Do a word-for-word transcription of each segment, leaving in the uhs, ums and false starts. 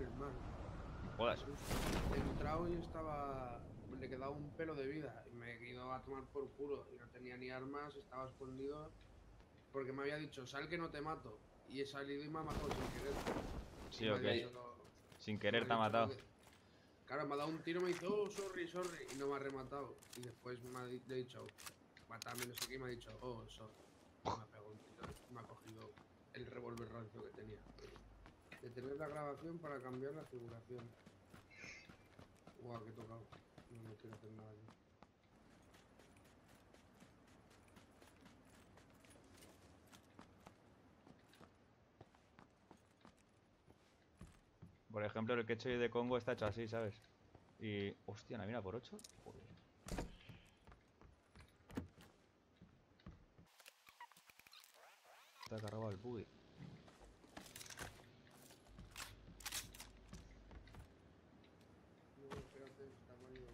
el mar. Joder. He entrado y estaba... Le quedaba un pelo de vida y me he ido a tomar por culo y no tenía ni armas, estaba escondido porque me había dicho, sal que no te mato. Y he salido y me ha matado sin querer. Y Sí, me ha ok. dicho... Sin Y me querer ha te ha dicho, matado. ¿dónde? Claro, me ha dado un tiro, me dice, oh, sorry, sorry, y no me ha rematado. Y después me ha di- le he dicho, matame, no sé qué, y me ha dicho, oh, sorry. Y me ha pegado un tiro y me ha cogido el revólver rancio que tenía. Detener la grabación para cambiar la figuración. Guau, que he tocado. No, no quiero hacer nada aquí. Por ejemplo, el quecho de Congo está hecho así, ¿sabes? Y... Hostia, ¿una mina por ocho? Joder. Está cargado el buggy. No, espérate, está Mario.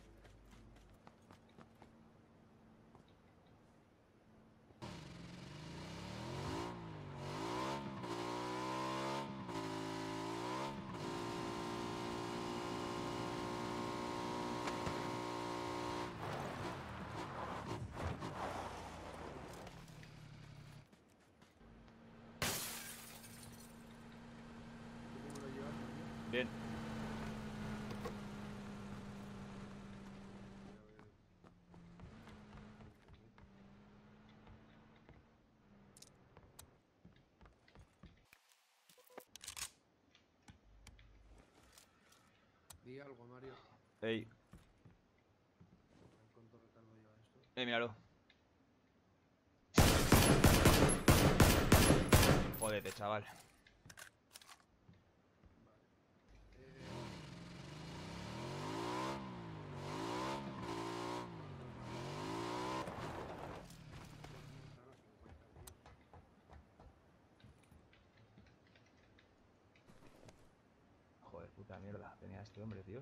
¿Tú cómo lo llevas, Mario? Bien. Voy a ver por internet. Di algo, Mario. Ey, A ver cuánto retardo lleva esto. ey, míralo. Jódete, chaval. Vale. Eh... Hostia, ¿cómo está la cincuenta, tío? Joder, puta mierda. Tenía este hombre, tío.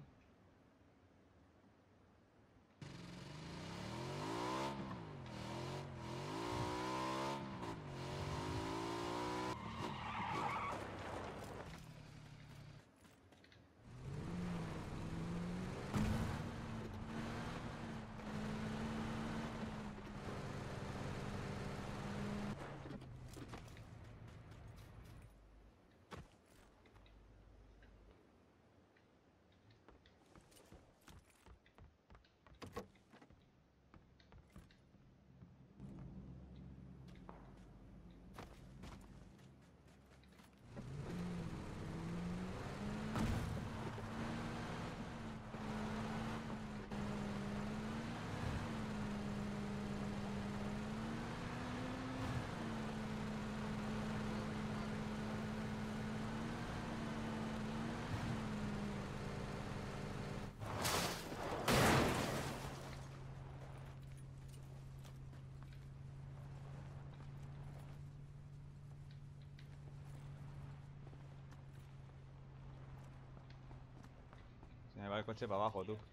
Se me va el coche para abajo, tú.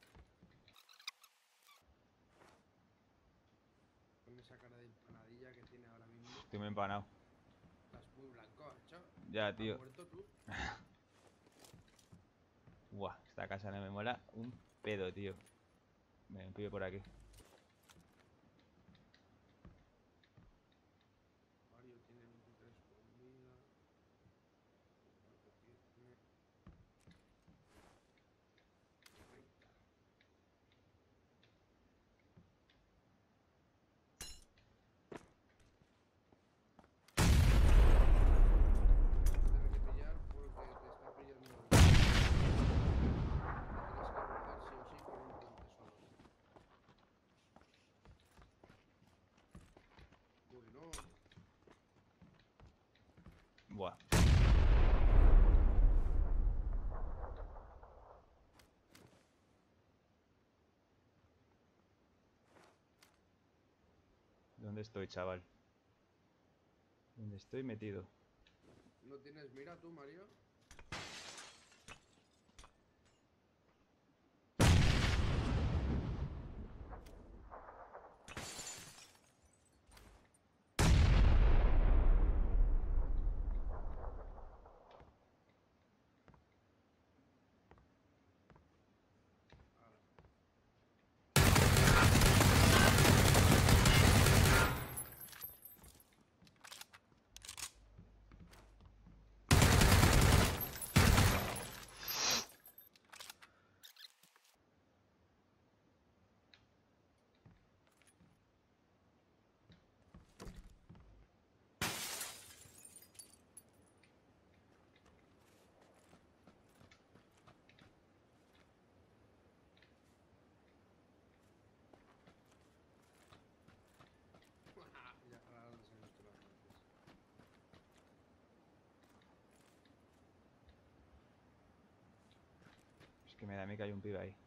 Con esa cara de empanadilla que tiene ahora mismo. Estoy muy empanado. Estás muy blanco, hecho. Ya, ¿Has tío. muerto tú? Buah, esta casa no me mola un pedo, tío. Me pido por aquí. Mario tiene veintitrés con vida. Paco tiene treinta. Te voy a tener que pillar porque te está pillando el coche. Te tienes que cruzar sí o sí por un puente solo. Uy, no. Buah. ¿Dónde estoy, chaval? ¿Dónde estoy metido? ¿No tienes mira tú, Mario? Que me da a mí que hay un pibe ahí.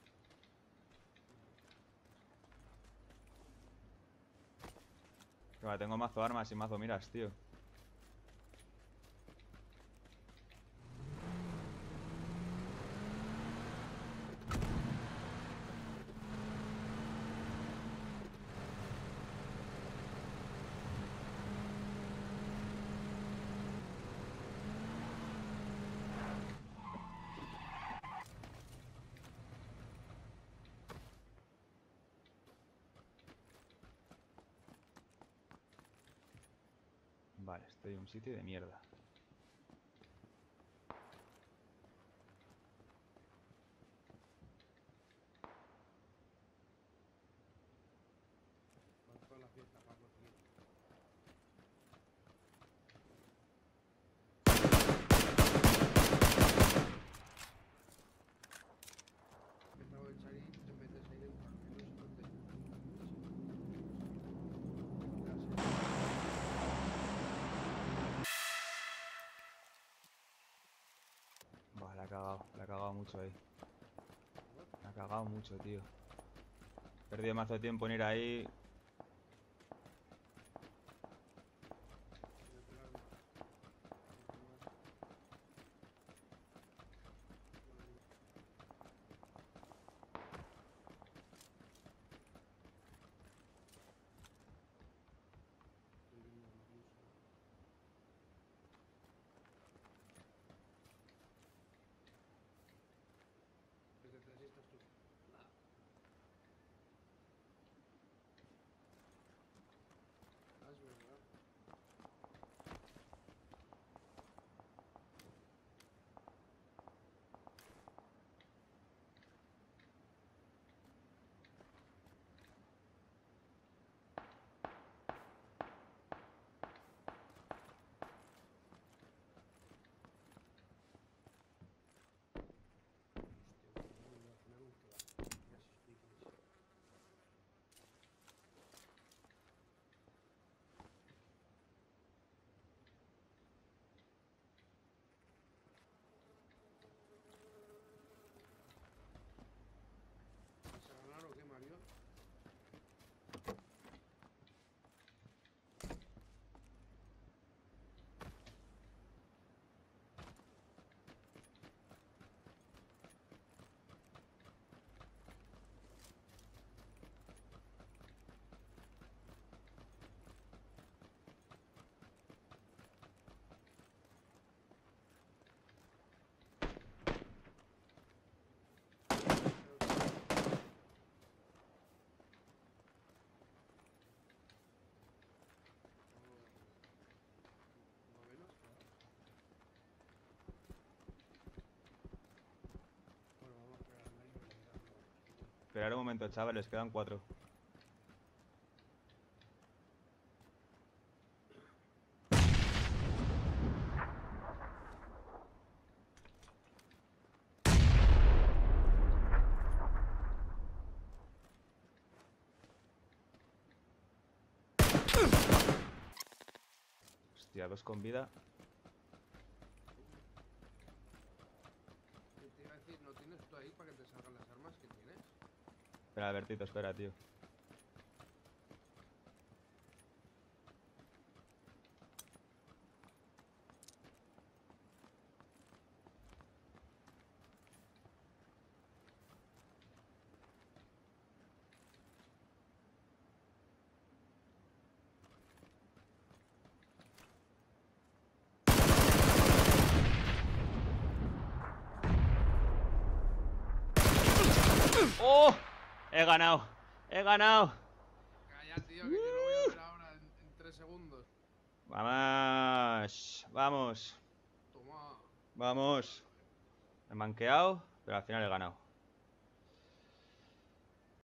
Que va, tengo mazo armas y mazo miras, tío. Vale, estoy en un sitio de mierda. Con toda la fiesta, Paco, tío. Me acabo de echar y te metes ahí dentro, al menos no te... Buah, la ha cagado, la ha cagado mucho ahí. La ha cagado mucho, tío. He perdido mazo de tiempo en ir ahí. ¿Qué necesitas tú? Nada. Ah, es verdad. Hostia, no me voy a poner un kebab. Ya se explica eso. ¿Vas a ganar o qué, Mario? ¿Novenos? Bueno, vamos a esperar al Nairo y le damos. Esperar un momento, chavales, quedan cuatro. Hostia, dos con vida. ¿Qué te iba a decir? ¿No tienes tú ahí para que te salgan las armas que tienes? Espera, Bertito, espera, tío. ¡Oh! He ganado. He ganado. Calla, tío, que yo lo voy a ver ahora en, en tres segundos. Vamos. Vamos. Toma. Vamos. He manqueado, pero al final he ganado.